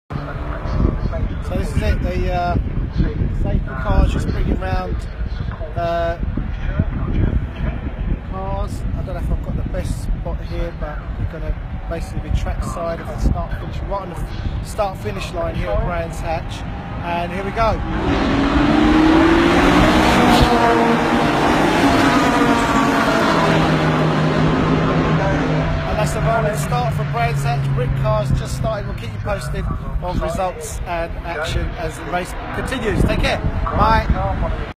So this is it, the safety cars just bringing round cars. I don't know if I've got the best spot here, but we're going to basically be trackside of the start finish, right on the start finish line here at Brands Hatch. And here we go. And that's the rolling start from Brands Hatch. Britcar's just started. We'll keep you posted on results and action as the race continues. Take care. Bye.